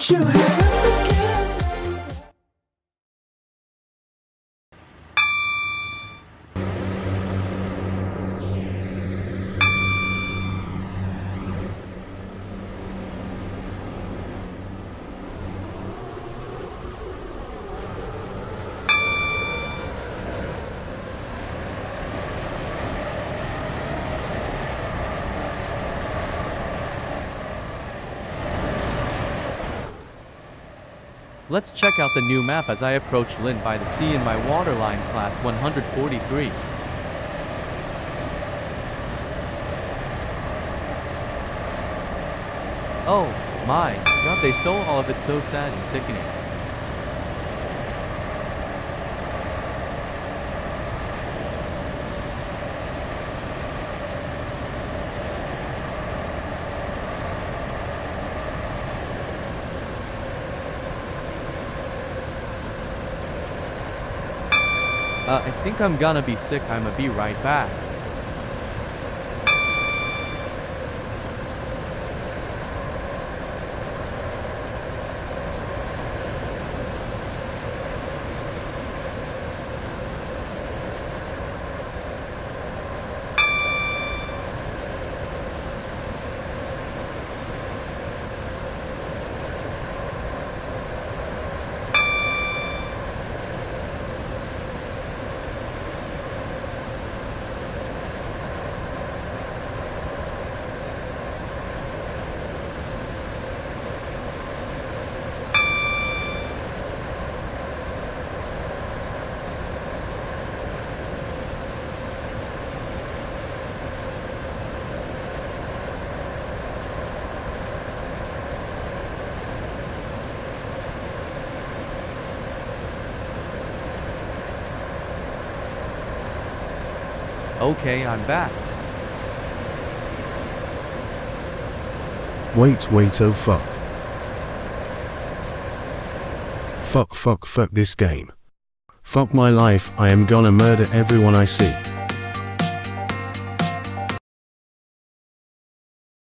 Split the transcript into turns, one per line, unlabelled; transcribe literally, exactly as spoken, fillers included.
you have.
Let's check out the new map as I approach Llyn by the sea in my Waterline class one hundred forty-three. Oh my god, they stole all of it, so sad and sickening. Uh, I think I'm gonna be sick. I'ma be right back. Okay, I'm back.
Wait, wait, oh fuck. Fuck, fuck, fuck this game. Fuck my life, I am gonna murder everyone I see.